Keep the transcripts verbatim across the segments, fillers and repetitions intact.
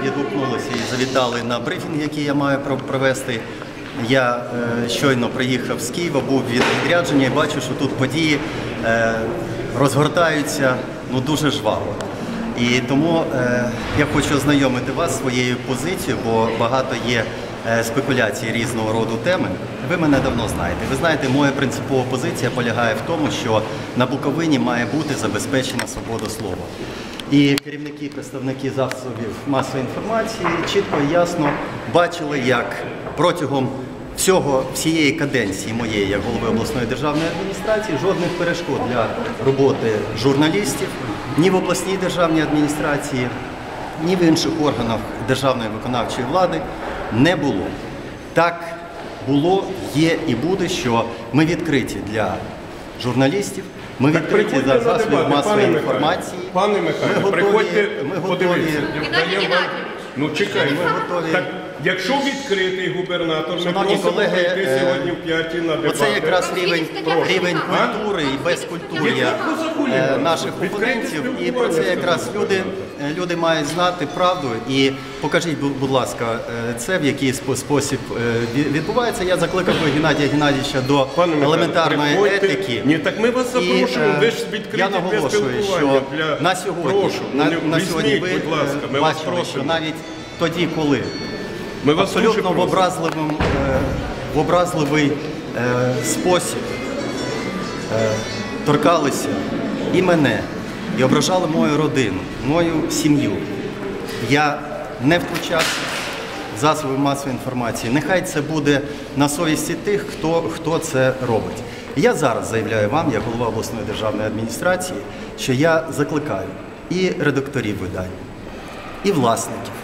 відгукнулися і завітали на брифінг, який я маю провести. Я е, щойно приїхав з Києва, був від відрядження і бачу, що тут події е, розгортаються ну, дуже жваво. І тому е, я хочу ознайомити вас зі своєю позицією, бо багато є е, спекуляцій різного роду теми. Ви мене давно знаєте. Ви знаєте, моя принципова позиція полягає в тому, що на Буковині має бути забезпечена свобода слова. І керівники, представники засобів масової інформації чітко і ясно бачили, як протягом всього, всієї каденції моєї, як голови обласної державної адміністрації, жодних перешкод для роботи журналістів ні в обласній державній адміністрації, ні в інших органах державної виконавчої влади не було. Так було, є і буде, що ми відкриті для журналістів, ми відкриті за засобів масової інформації. Пане Михайло, приходьте, подивіться. Ну чекай, ми готові. Так, якщо відкритий губернатор, ми просимо прийти сьогодні в п'ятій на дебати. Оце якраз рівень, рівень культури і безкультур'я наших опонентів. І про це якраз люди, люди мають знати правду. І покажіть, будь ласка, це в який спосіб відбувається. Я закликав би Геннадія Геннадійовича до елементарної етики. Ні, так ми вас запрошуємо, ви ж відкриті для спілкування. На сьогодні, на, на сьогодні ви будь ласка, ми бачили, вас що навіть тоді, коли ми вас абсолютно в, образливим, е, в образливий е, спосіб е, торкалися і мене, і ображали мою родину, мою сім'ю, я не втручався в засоби масової інформації. Нехай це буде на совісті тих, хто, хто це робить. Я зараз заявляю вам, як голова обласної державної адміністрації, що я закликаю і редакторів видань, і власників,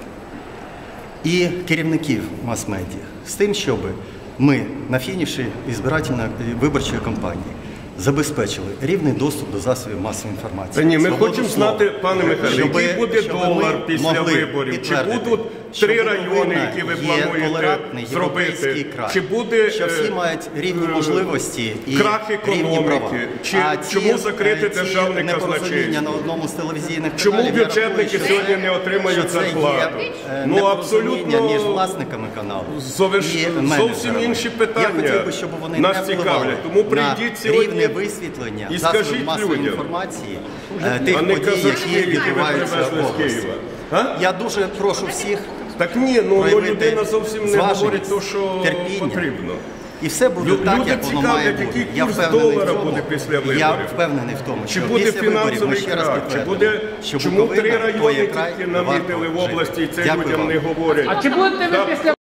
і керівників мас-медіа з тим, щоб ми на фініші збирательної виборчої кампанії забезпечили рівний доступ до засобів масової інформації. Та ні, ми хочемо знати, пане Михайло, який буде долар після виборів, чи будуть три райони, які ви плануєте зробити, чи буде що всі мають рівні можливості і крах рівні права. економіки, чи чому закрити державне казначейство? На одному з телевізійних чому каналів, бюджетники рахую, сьогодні не отримають зарплату? Ну, абсолютно між власниками каналу і зовсім інші питання я хотів би, щоб вони нас не цікавлять. Тому прийдіть сьогодні висвітлення і засобів скажіть масової людям, інформації а тих не подій, які відбуваються в області. А? Я дуже прошу всіх так ні, ну людина зовсім не говорить те, що терпіння. потрібно. І все буде Лю так, люди як воно має бути. Який Я курс впевнений долара в тому, буде після виборів. я впевнений в тому, чи що буде після виборів, ми фінансовий ще раз крах, чи буде, що чому три Буковина, райони край, тільки намітили в області, і це Дякую людям вам. не говорять. А чи будете ви після